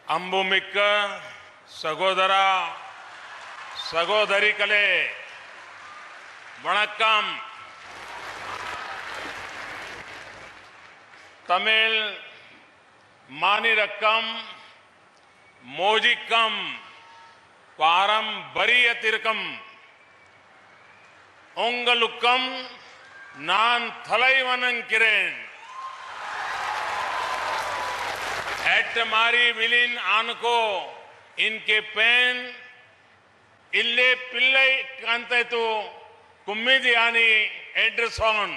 ಅಂಬುಮಿಕ್ಕ ಸಹೋದರ ಸಹೋದರಿகளே வணக்கம். தமிழ் மாநிலக்கம் மோஜிக்கம் பாரம்பரியத்திற்கும் உங்களுக்கும் நான் தலை வணங்குகிறேன். एटमारी विलीन आनको इनके पेन इल्ले पिल्ले कांते तो कुम्मिदियानी एड्रेसोन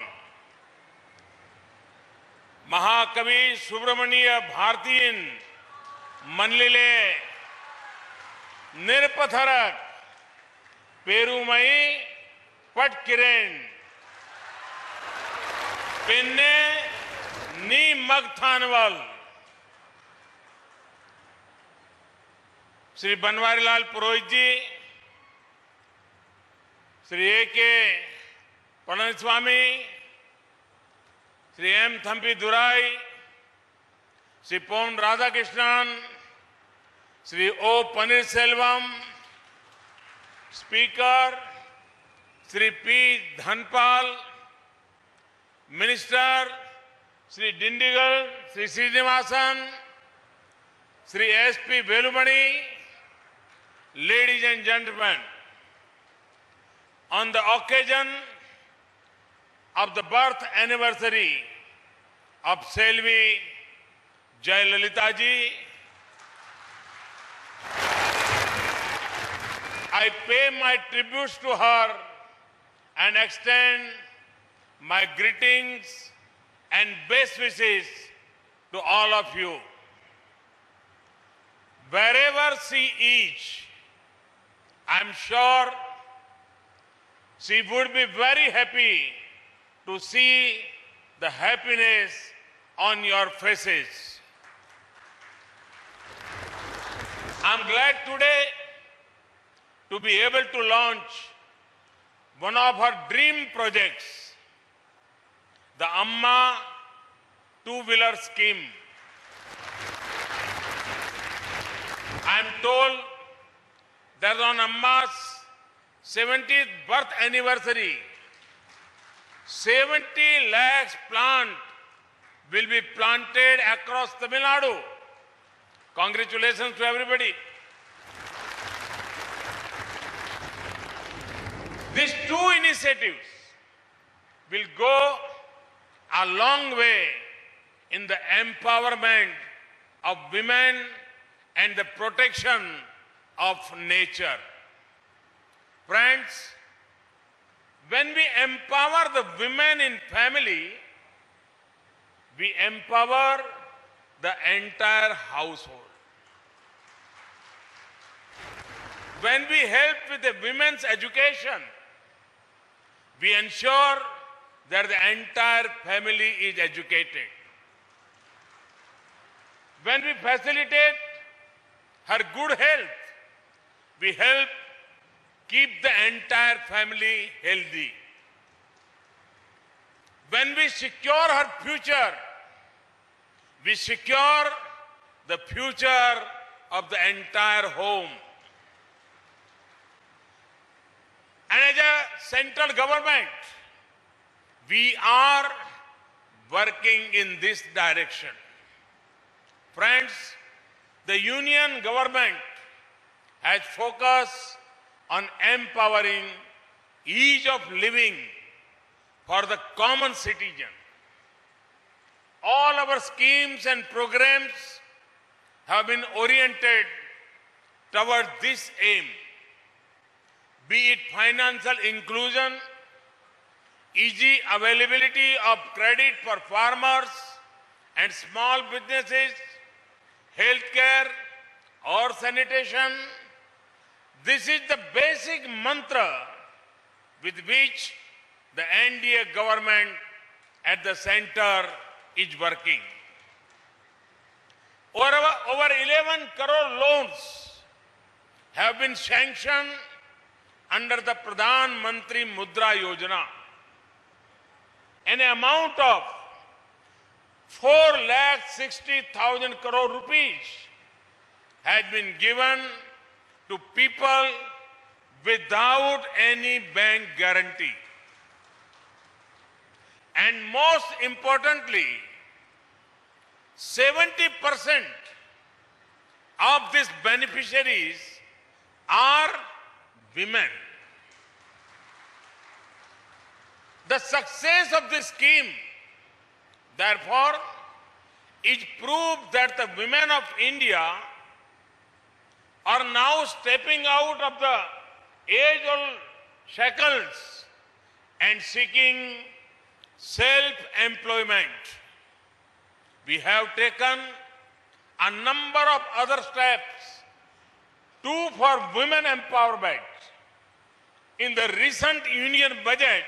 महाकवि सुब्रमण्य भारतीयन मनलिले निरपथरक पेरुमई पटकिरेन पेन्ने नी मगथानवल Shri Banwarilal Purohit ji, Shri A K. Palaniswami, Shri M. Thambi Durai, Shri Pon Radhakrishnan, Shri O. Panneerselvam, speaker Shri P. Dhanapal, minister Shri Dindigul, Shri Srinivasan, Shri S P. Velumani, ladies and gentlemen, on the occasion of the birth anniversary of Selvi Jayalalitha ji, I pay my tributes to her and extend my greetings and best wishes to all of you. Wherever she is, I'm sure she would be very happy to see the happiness on your faces. I'm glad today to be able to launch one of her dream projects, the Amma two-wheeler scheme. I'm told that on Amma's 70th birth anniversary, 70 lakhs plant will be planted across Tamil Nadu. Congratulations to everybody. These two initiatives will go a long way in the empowerment of women and the protection of nature. Friends, when we empower the women in family, we empower the entire household. When we help with the women's education, we ensure that the entire family is educated. When we facilitate her good health, we help keep the entire family healthy. When we secure her future, we secure the future of the entire home. And as a central government, we are working in this direction. Friends, the union government has focused on empowering ease of living for the common citizen. All our schemes and programs have been oriented towards this aim, be it financial inclusion, easy availability of credit for farmers and small businesses, healthcare or sanitation. This is the basic mantra with which the NDA government at the center is working. Over 11 crore loans have been sanctioned under the Pradhan Mantri Mudra Yojana. An amount of 4,60,000 crore rupees has been given to people without any bank guarantee. And most importantly, 70% of these beneficiaries are women. The success of this scheme, therefore, is proof that the women of India are now stepping out of the age-old shackles and seeking self-employment. We have taken a number of other steps too for women empowerment. In the recent union budget,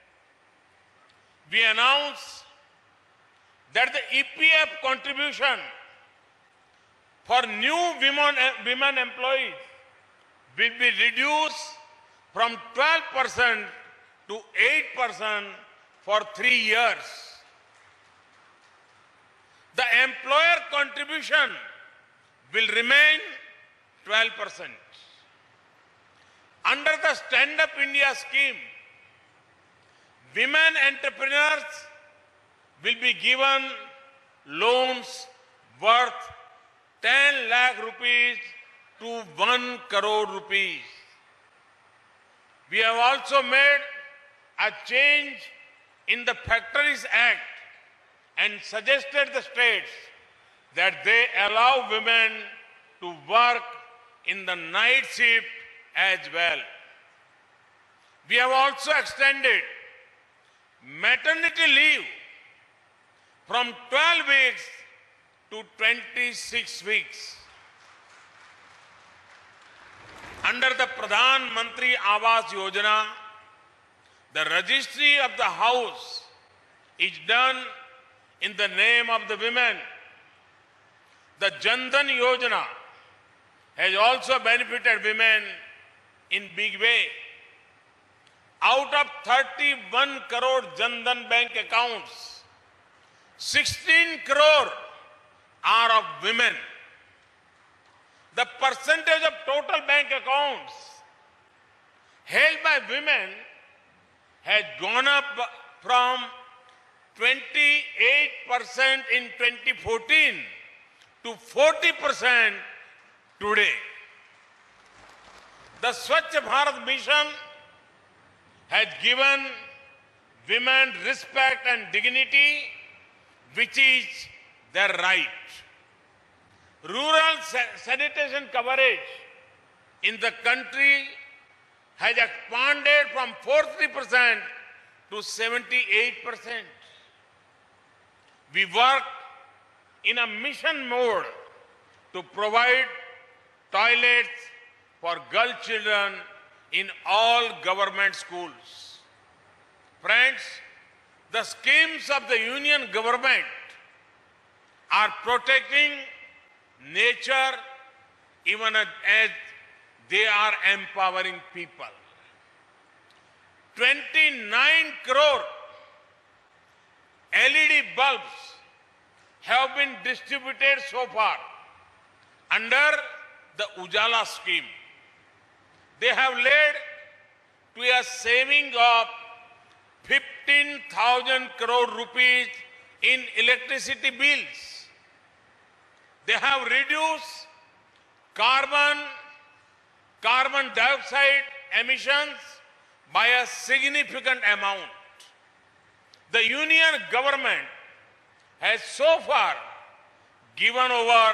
we announced that the EPF contribution for new women employees will be reduced from 12% to 8% for 3 years. The employer contribution will remain 12%. Under the Stand Up India scheme, women entrepreneurs will be given loans worth 10 lakh rupees to 1 crore rupees. We have also made a change in the Factories Act and suggested the states that they allow women to work in the night shift as well. We have also extended maternity leave from 12 weeks to 26 weeks. Under the Pradhan Mantri Awas Yojana, the registry of the house is done in the name of the women. The Jan Dhan Yojana has also benefited women in big way. Out of 31 crore Jan Dhan bank accounts, 16 crore are of women. The percentage of total bank accounts held by women has gone up from 28% in 2014 to 40% today. The Swachh Bharat Mission has given women respect and dignity, which is their right. Rural sanitation coverage in the country has expanded from 40% to 78%. We work in a mission mode to provide toilets for girl children in all government schools. Friends, the schemes of the union government are protecting nature even as they are empowering people. 29 crore LED bulbs have been distributed so far under the Ujala scheme. They have led to a saving of 15,000 crore rupees in electricity bills. They have reduced carbon dioxide emissions by a significant amount. The union government has so far given over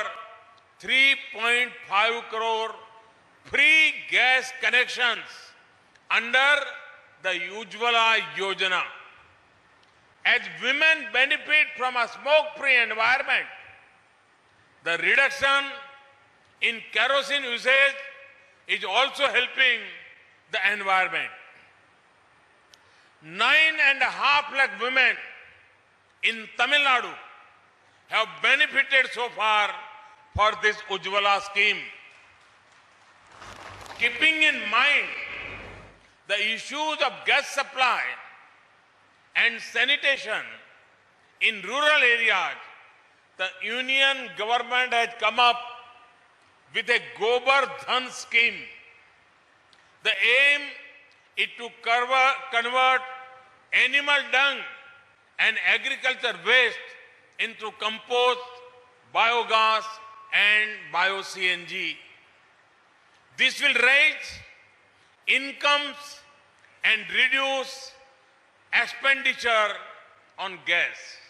3.5 crore free gas connections under the Ujjwala Yojana. As women benefit from a smoke-free environment, the reduction in kerosene usage is also helping the environment. 9.5 lakh women in Tamil Nadu have benefited so far for this Ujjwala scheme. Keeping in mind the issues of gas supply and sanitation in rural areas, the union government has come up with a Gobar Dhan scheme. The aim is to convert animal dung and agriculture waste into compost, biogas and bio-CNG. This will raise incomes and reduce expenditure on gas.